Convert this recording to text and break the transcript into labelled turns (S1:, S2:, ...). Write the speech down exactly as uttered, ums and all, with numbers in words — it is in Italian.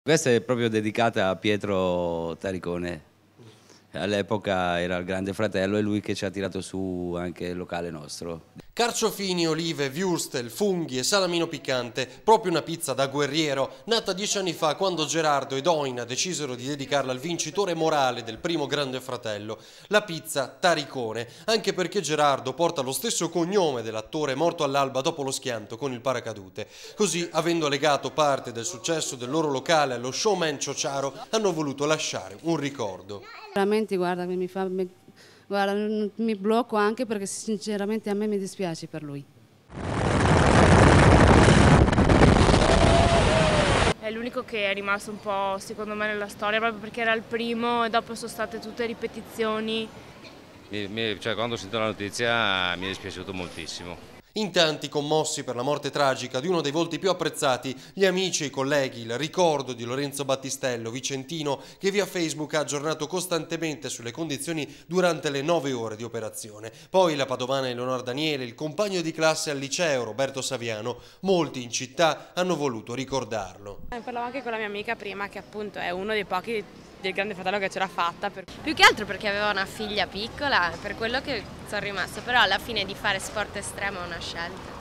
S1: Questa è proprio dedicata a Pietro Taricone. All'epoca era il grande fratello e lui che ci ha tirato su anche il locale nostro.
S2: Carciofini, olive, würstel, funghi e salamino piccante, proprio una pizza da guerriero, nata dieci anni fa quando Gerardo ed Oina decisero di dedicarla al vincitore morale del primo Grande Fratello, la pizza Taricone, anche perché Gerardo porta lo stesso cognome dell'attore morto all'alba dopo lo schianto con il paracadute. Così, avendo legato parte del successo del loro locale allo showman Ciociaro, hanno voluto lasciare un ricordo.
S3: Veramente, guarda, mi fa... Mi... Guarda, mi blocco anche perché sinceramente a me mi dispiace per lui.
S4: È l'unico che è rimasto un po', secondo me, nella storia, proprio perché era il primo e dopo sono state tutte ripetizioni.
S5: Mi, mi, cioè, quando ho sentito la notizia mi è dispiaciuto moltissimo.
S2: In tanti, commossi per la morte tragica di uno dei volti più apprezzati, gli amici e i colleghi, il ricordo di Lorenzo Battistello, vicentino, che via Facebook ha aggiornato costantemente sulle condizioni durante le nove ore di operazione. Poi la padovana Eleonora Daniele, il compagno di classe al liceo Roberto Saviano, molti in città hanno voluto ricordarlo.
S6: Parlavo anche con la mia amica prima che appunto è uno dei pochi del Grande Fratello che ce l'ha fatta. Per... Più che altro perché aveva una figlia piccola, per quello che sono rimasta, però alla fine di fare sport estremo è una scelta.